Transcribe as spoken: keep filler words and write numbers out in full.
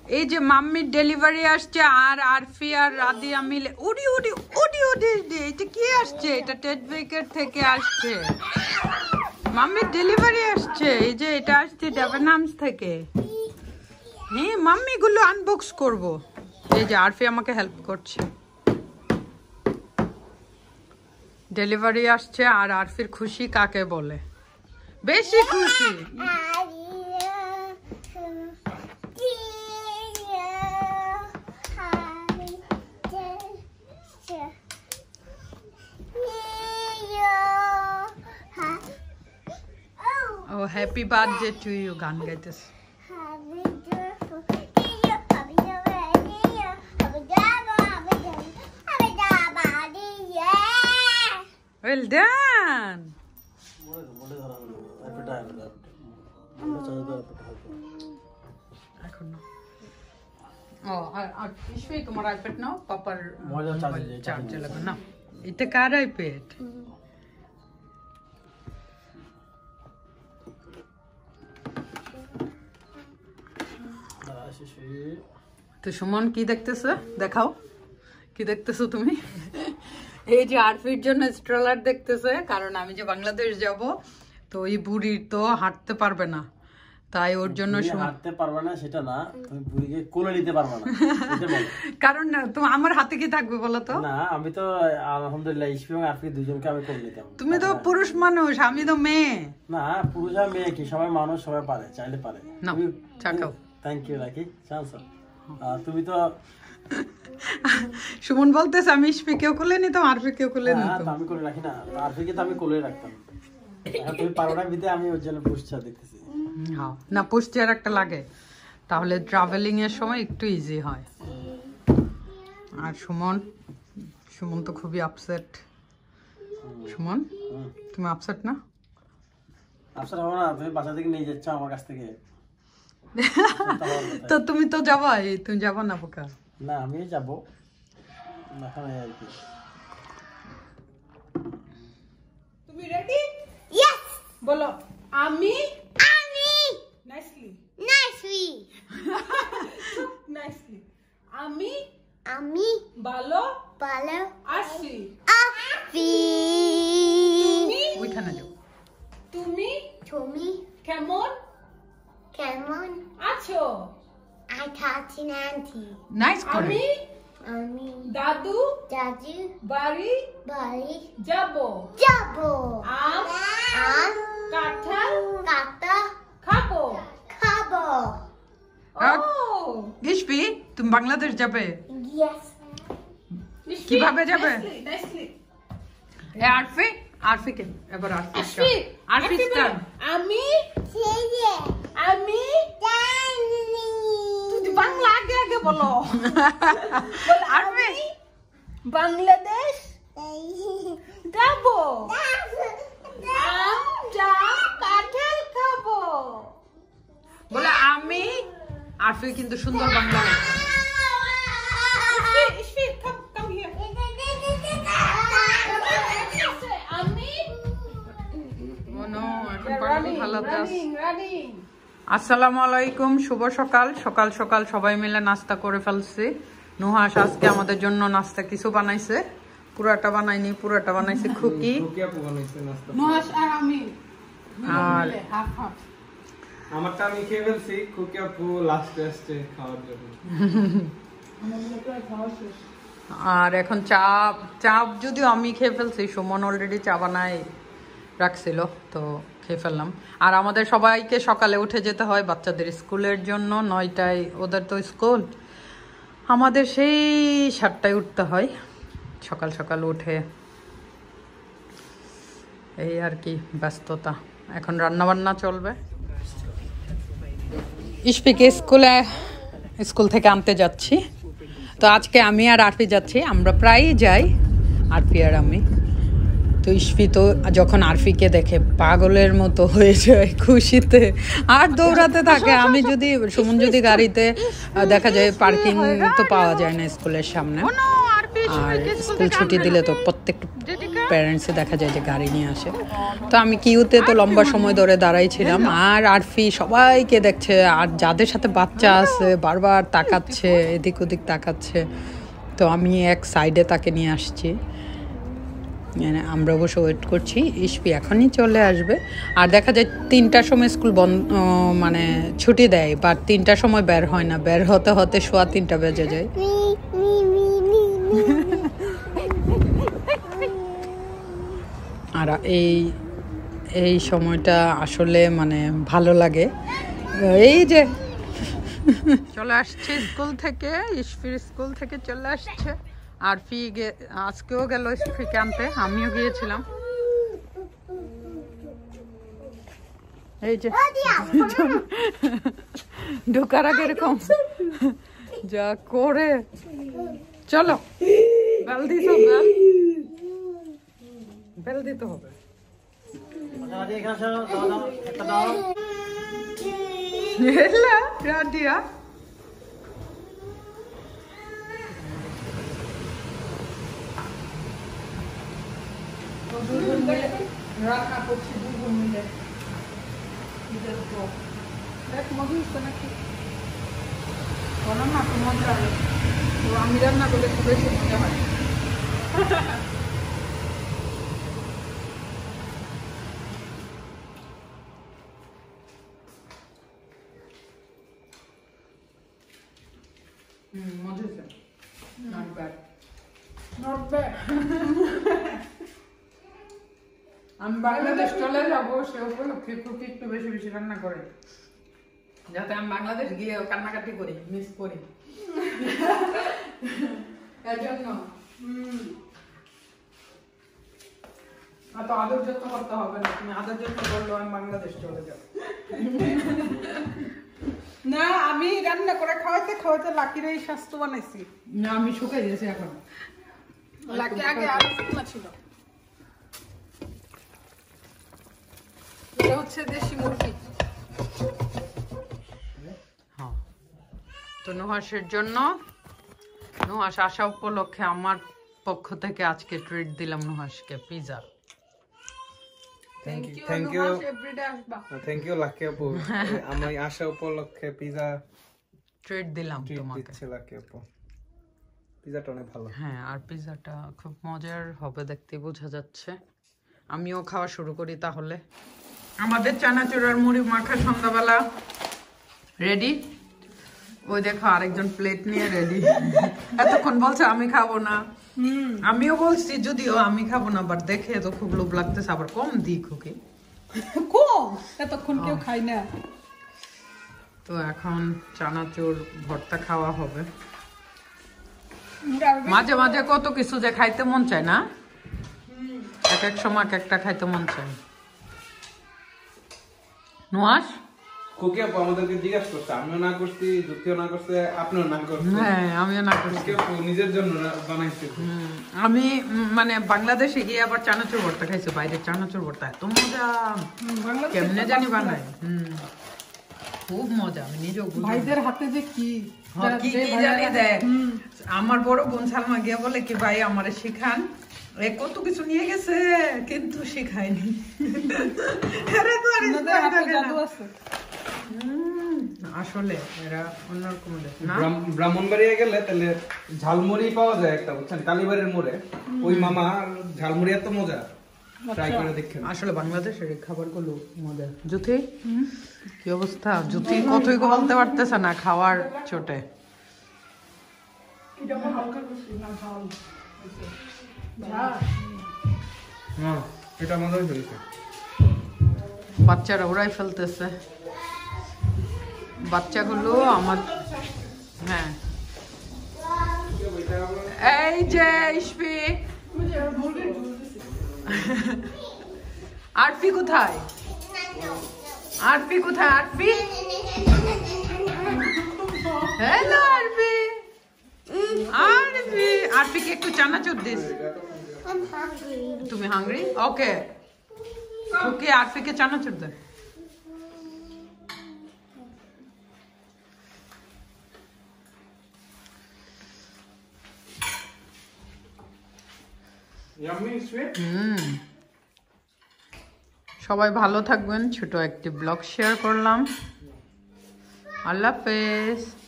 এই যে মাম্মির ডেলিভারি আসছে আর আরফি আর রাদিয়া মিলে উড়ি উড়ি উড়ি উড়ি এটা কি আসছে? এটা টেট বেকার থেকে আসছে। মাম্মির ডেলিভারি আসছে। এই যে এটা আসছে ডেভেনহামস থেকে। হ্যাঁ মাম্মি গুলো আনবক্স করব। এই যে আরফি আমাকে হেল্প করছে। ডেলিভারি আসছে আর আরফির খুশি কাকে বলে? বেশি খুশি। Oh, happy birthday to you, গান গাইতেছে। Well done. এখন না। ও আর ইসবে তোমার আইপ্যাড নাও, পাপার চার্জে লাগবে না। এটা কার আইপ্যাড? তো সুমন কি দেখতেছো? দেখাও কি দেখতেছো তুমি? এই যে আরফির জন্য স্ট্রলার দেখতেছে, কারণ আমি যে বাংলাদেশ যাব তো ওই বুড়ি তো হাঁটতে পারবে না, তাই ওর জন্য হাঁটতে পারবে না সেটা না, তুমি বুড়িকে কোলে নিতে পারবে না এটা বল। কারণ তুমি আমার হাতে কি থাকবে বলো তো? না আমি তো আলহামদুলিল্লাহ ইসফি এবং আরফি দুজনকে আমি কোলে নিতাম। তুমি তো পুরুষ মানুষ, আমি তো মেয়ে। না পুরুষ আর মেয়ে কি সবাই মানুষ, সবাই পারে, চাইলে পারে। না চাকাও। থ্যাংক ইউ রাখি চান্স। তুমি তো সুমন বলতেছে আমি ইসফিকেও কোলে নিতাম, আরফিকেও কোলে নিতাম। আমি কোলে রাখি না, আরফিকে তো আমি কোলে রাখতাম। তুমি পারো না বিদে আমি ওর জন্য পুষছা দেখতেছি। হ্যাঁ না পুষছি আর একটা লাগে, তাহলে ট্রাভেলিং এর সময় একটু ইজি হয়। আর সুমন সুমন তো খুবই আপসেট। সুমন তুমি আপসেট না? আপসেট হবে না, তুমি বাসা থেকে নিয়ে যাচ্ছ আমার কাছ থেকে। তো তুমি তো যাবা, তুমি যাবা না পোকা? না আমি যাবো এখন আর কি। তুমি রেডি? ইয়েস বলো। আমি আমি নাইসলি নাইসলি নাইসলি আমি আমি ভালো ভালো আছি। আছি। তুমি ওইখানে যাও। তুমি তুমি কেমন কেমন আছো? আছি নান্টি। নাইস করে। আমি আমি দাদু দাদু বাড়ি বাড়ি যাব যাব। আম আম কাঁঠাল কাটা খাবো খাবো। ও ইসবি তুমি বাংলাদেশ যাবে? ইয়েস। কিভাবে যাবে? এ আরফি আরফিকে এবার আরফি আরফি স্টার্ট। আমি ছেলে আমি জানি। তুই বাংলা আগে আগে বলো। বল আরফি বাংলাদেশ যাবো, আম জাম কাঁঠাল খাবো। বলে আমি আরফি কিন্তু সুন্দর বাংলা বলে। আসসালামু আলাইকুম, শুভ সকাল। সকাল সকাল সবাই মিলে নাস্তা করে ফেলছি। নুহাস আজকে আমাদের জন্য নাস্তা কিছু বানাইছে, পুরাটা বানাইনি, পুরাটা বানাইছে খুকি। নুহাস আর আমি আর আমারটা আমি খেয়ে ফেলছি, খুকি আপু লাস্টে আসছে খাওয়ার জন্য। আর এখন চা চা যদিও আমি খেয়ে ফেলছি, সুমন অলরেডি চা বানায় রাখছিল তো খেয়ে ফেললাম। আর আমাদের সবাইকে সকালে উঠে যেতে হয় বাচ্চাদের স্কুলের জন্য, নয়টায় ওদের তো স্কুল, আমাদের সেই সাতটায় উঠতে হয়। সকাল সকাল উঠে এই আর কি ব্যস্ততা। এখন রান্নাবান্না চলবে। ইসপিকে স্কুলে স্কুল থেকে আনতে যাচ্ছি, তো আজকে আমি আর আরফি যাচ্ছি। আমরা প্রায়ই যাই আরফি আর আমি। তো ইসফি তো যখন আরফিকে দেখে পাগলের মতো হয়ে যায় খুশিতে, আর দৌড়াতে থাকে। আমি যদি সুমন যদি গাড়িতে দেখা যায় পার্কিং তো পাওয়া যায় না স্কুলের সামনে, আর স্কুল ছুটি দিলে তো প্রত্যেকটা প্যারেন্টসে দেখা যায় যে গাড়ি নিয়ে আসে। তো আমি কিউতে তো লম্বা সময় ধরে দাঁড়াইছিলাম, আর আরফি সবাইকে দেখছে, আর যাদের সাথে বাচ্চা আছে বারবার তাকাচ্ছে, এদিক ওদিক তাকাচ্ছে। তো আমি এক সাইডে তাকে নিয়ে আসছি, মানে আমরা অবশ্য ওয়েট করছি, ইশফি এখনই চলে আসবে। আর দেখা যায় তিনটার সময় স্কুল বন্ধ, মানে ছুটি দেয়, বাট তিনটার সময় বের হয় না, বের হতে হতে সোয়া তিনটা বেজে যায়। আর এই এই সময়টা আসলে মানে ভালো লাগে। এই যে চলে আসছে স্কুল থেকে, ইশফির স্কুল থেকে চলে আসছে। আরফি আজকেও গেল ইশফিকে আনতে, আমিও গিয়েছিলাম। এই যে ঢোকার আগে এরকম যা করে, চলো বেল দিতে হবে, বেল দিতে হবে। রাডিয়া রান্না করছি দুপুর মিলে, দেখ মজা হচ্ছে নাকি বলো না, তো মজা হবে। আমি রান্না করলে খুব বেশি মজা হয়। হুম, মজা হচ্ছে, নট ব্যাড, নট ব্যাড। আমি বাংলাদেশ চলে যাবো, সে উপলক্ষে খুব একটু বেশি বেশি রান্না করে, যাতে আমি বাংলাদেশ গিয়ে কান্নাকাটি করি, মিস করি। এর জন্য এত আদর যত্ন করতে হবে না, তুমি আদর যত্ন করলো আমি বাংলাদেশ চলে যাবো। না, আমি রান্না করে খাওয়াতে খাওয়াতে লাকির এই স্বাস্থ্য বানাইছি। না, আমি শুকাই দিয়েছি এখন, লাকি আগে আরো শুকনা ছিল। এটা হচ্ছে দেশি মুরগি। হ্যাঁ, তো নুহাসের জন্য, নুহাস আসা উপলক্ষে আমার পক্ষ থেকে আজকে ট্রিট দিলাম নুহাসকে, pizza. Thank you, thank you, thank you lucky আপু, আমি আসা উপলক্ষে পিজা ট্রিট দিলাম তোমাকে। দিচ্ছে লাকি আপু, পিজাটা অনেক ভালো। হ্যাঁ, আর পিজাটা খুব মজার হবে দেখতে, বোঝা যাচ্ছে। আমিও খাওয়া শুরু করি তাহলে। আমাদের চানাচুর আর মুড়ি মাখা সন্ধ্যাবেলা রেডি। ওই দেখো আরেকজন প্লেট নিয়ে রেডি। এতক্ষণ বলছে আমি খাবো না, আমিও বলছি যদিও আমি খাবো না, বাট দেখে তো খুব লোভ লাগতেছে, আবার কম দিই খুকি, কম এতক্ষণ কেউ খাই না। তো এখন চানাচুর ভর্তা খাওয়া হবে। মাঝে মাঝে কত কিছু যে খাইতে মন চায় না, এক এক সময় এক একটা খাইতে মন চায়। নুহাস কুকি আপু আমাদেরকে জিজ্ঞাসা করছে, আমিও না করছি, যুক্তিও না করছে, আপনিও না করছেন। হ্যাঁ, আমিও না করছি। কুকি আপু নিজের জন্য বানাইছে। আমি মানে বাংলাদেশে গিয়ে আবার চানাচুর ভর্তা খাইছি, বাইরে চানাচুর ভর্তা এত মজা, কেমনে জানি বানায়। হম, খুব মজা। আমি নিজেও ভাইদের হাতে যে কি কি কি জানি দেয়। আমার বড় বোন সালমা গিয়ে বলে কি ভাই আমারে শিখান, এ কত কিছু নিয়ে গেছে কিন্তু শিখায়নি। আসলে এরা অন্যরকম। ব্রাহ্মণবাড়িয়া গেলে তাহলে ঝালমুড়ি পাওয়া যায় একটা, বুঝছেন, কালীবাড়ির মোড়ে। ওই মামা ঝালমুড়ি এত মজা, ট্রাই করে দেখেন। আসলে বাংলাদেশের এই খাবারগুলো মজা। জুথি কি অবস্থা? জুথি কতই বলতে পারতেছে না খাওয়ার চোটে। হ্যাঁ, এটা মজাই হয়েছে। বাচ্চারা ওরাই ফেলতেছে, বাচ্চাগুলো আমার। হ্যাঁ, এই যে ইশফি, আরফি কোথায়? আরফি কোথায়? আরফি, হ্যালো আরফি। আরফি, আরফিকে একটু চানাচুর দিস। তুমি হাংরি? ওকে, ওকে, আরফিকে চানাচুর দে। Yummy, sweet. হুম সবাই ভালো থাকবেন, ছোট একটি ব্লগ শেয়ার করলাম। আল্লাহ হাফেজ।